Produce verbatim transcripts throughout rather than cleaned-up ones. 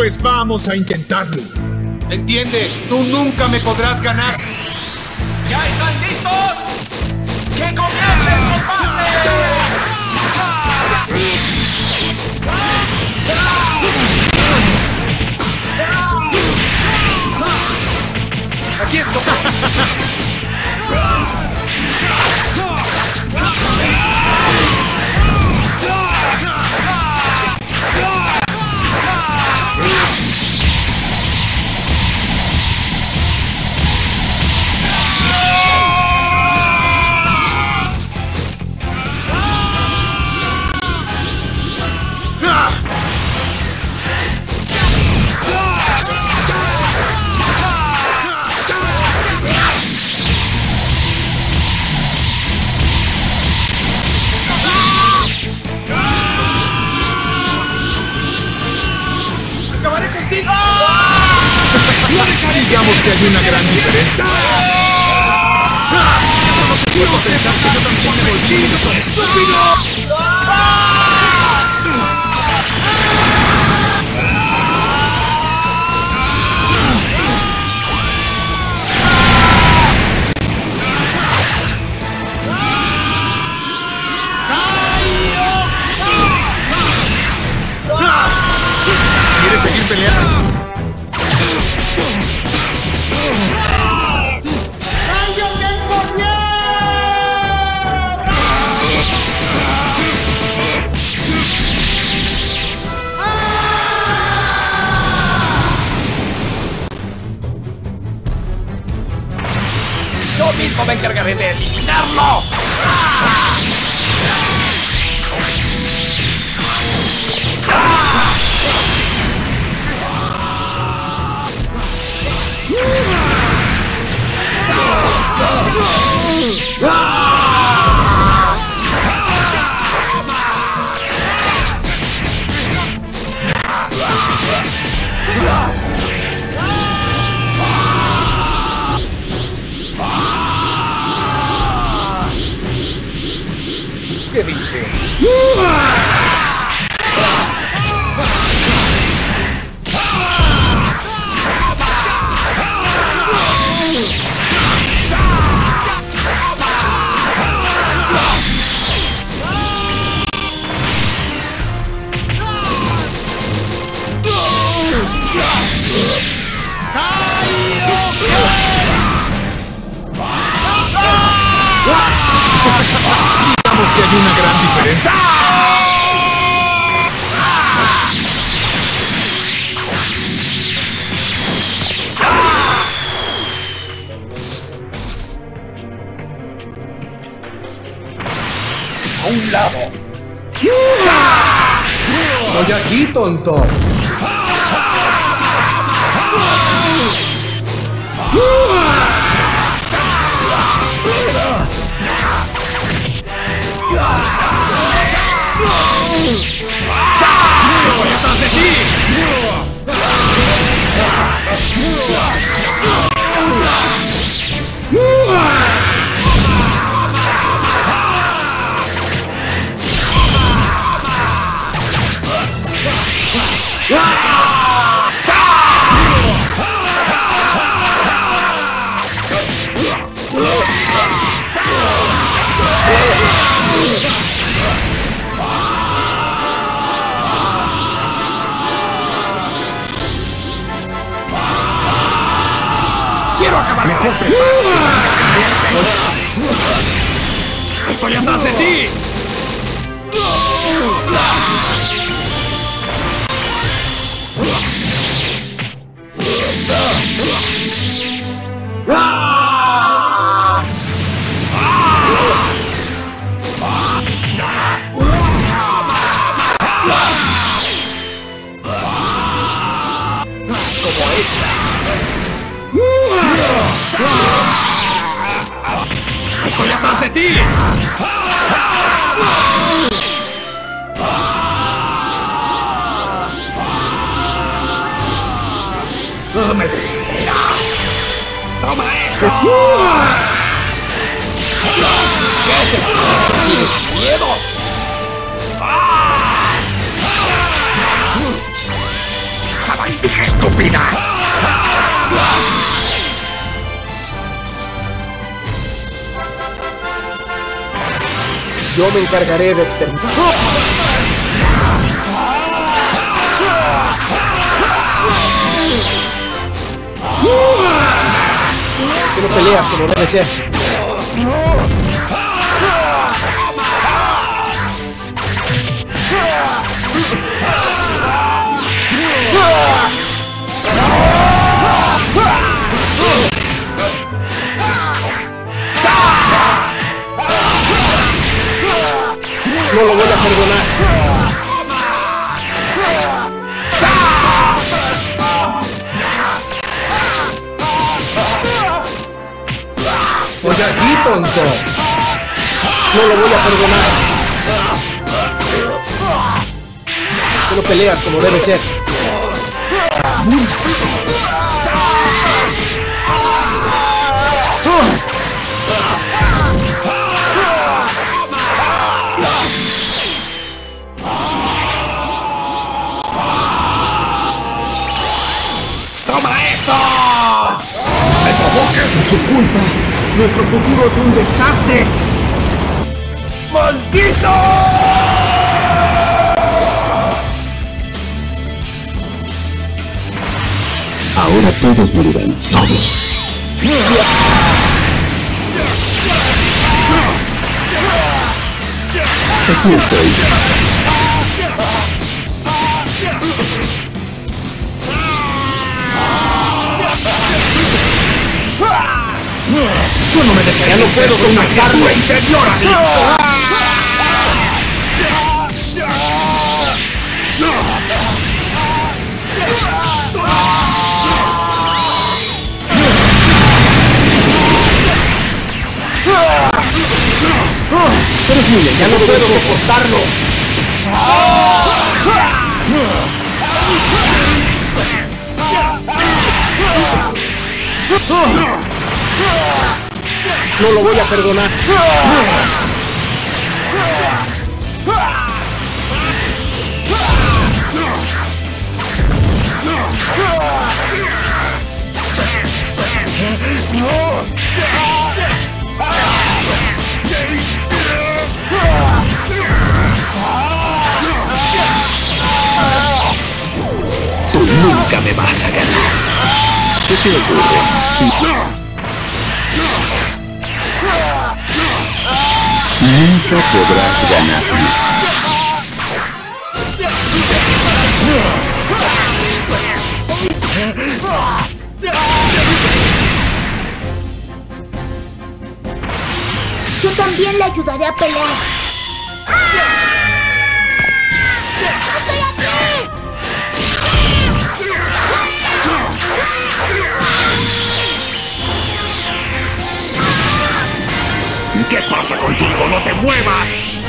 Pues vamos a intentarlo. Entiende, tú nunca me podrás ganar. ¿Ya están listos? ¡Que comience el combate! ¡Aquí estoy! Digamos que hay una gran diferencia. No te puedo pensar que yo también me volví estúpido. ¿Quieres seguir peleando? Yo mismo me encargaré de eliminarlo. ¿Qué dices? Digamos que hay una gran diferencia. A un lado. Estoy aquí, tonto. ¡Estoy atrás de ti! ¡Quiero acabar con este! ¡Estoy atrás de ti! Como esta. ¡Estoy atrás de ti! No me desespera. ¡Toma esto! ¿Qué te pasa? ¿Tienes miedo? ¡Esa vaina estúpida! Yo me encargaré de exterminar. Que no peleas como debe ser. No lo voy a perdonar. Estoy aquí, tonto. No lo voy a perdonar. Que no peleas como debe ser. ¡Toma esto! ¡Me provoques! Su culpa. Nuestro futuro es un desastre. ¡Maldito! Ahora todos morirán. Todos. Aquí estoy. Yo no me dejaré. Ya no puedo soportarlo. Interior a mí. Eres muy bien, ya no puedo soportarlo. No lo voy a perdonar. Tú nunca me vas a ganar. ¿Qué te ocurre? Nunca podrás ganarme. Yo también le ayudaré a pelear. ¡Estoy aquí! ¿Qué pasa contigo? ¡No te muevas!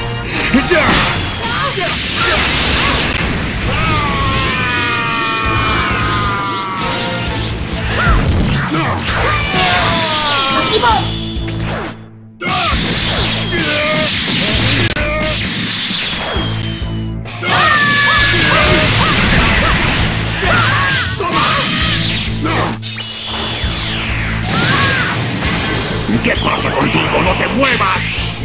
¡Aquí voy! ¿Qué pasa contigo? ¡No te muevas!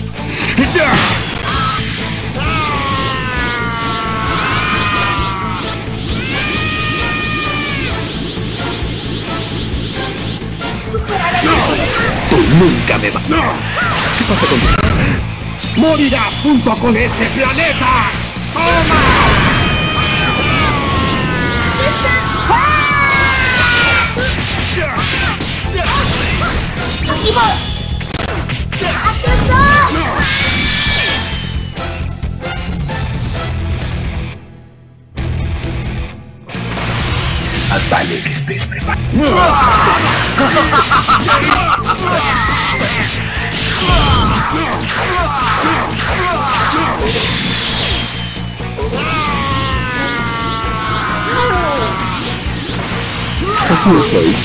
Tú nunca me vas. ¿Qué pasa contigo? ¡Morirás junto con este planeta! ¡Toma! ¡Aquí voy! ¡Aquí estoy! Más vale que estés preparado. Aquí estoy.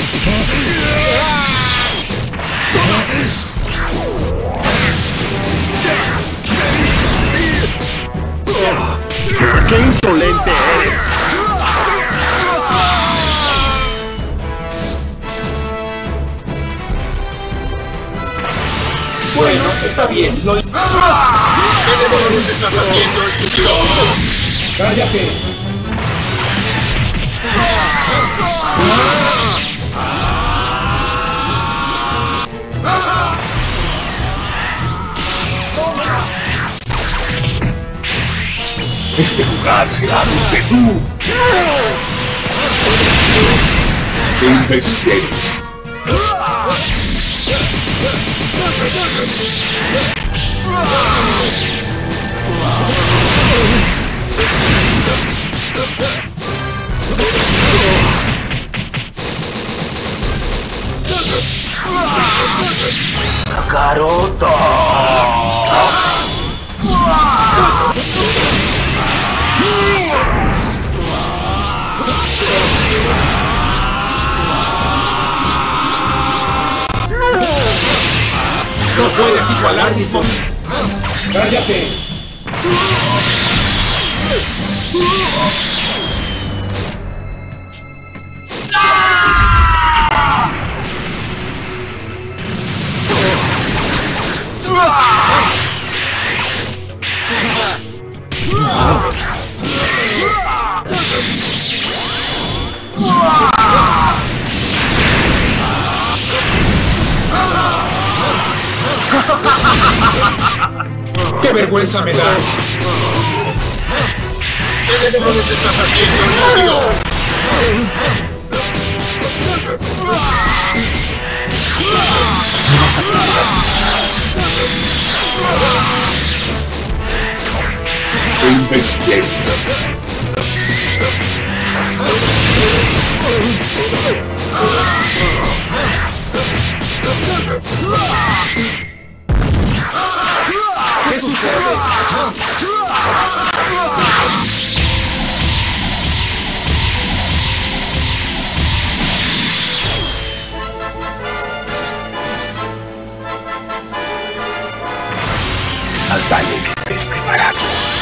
¡Qué insolente eres! Bueno, está bien. Lo... ¿Qué demonios estás haciendo, estúpido? ¡Cállate! Este lugar será un Perú. ¿Qué investigues? ¡Kakaroto! ¡No puedes igualar mis mom... ¡Cállate! ¡Qué vergüenza me das! ¿Qué demonios estás haciendo, estúpido? No vas a poder más. ¿Qué investigues? ¿Qué sucede? Más vale que estés preparado.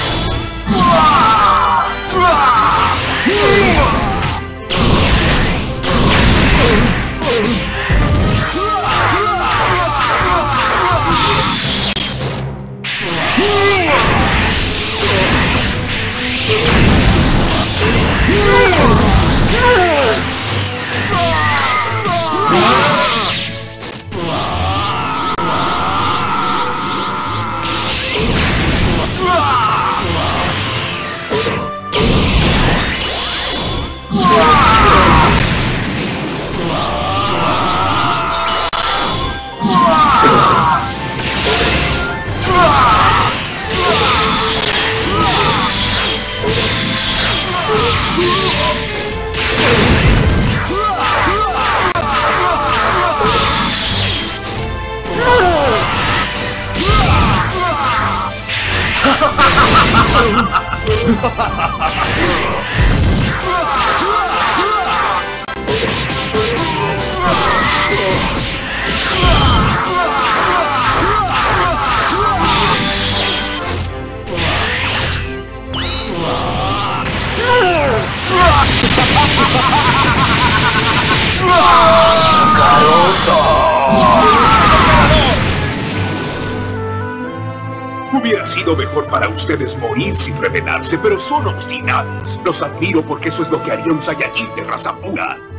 Hubiera sido mejor para ustedes morir sin rebelarse, pero son obstinados. Los admiro porque eso es lo que haría un Saiyajin de raza pura.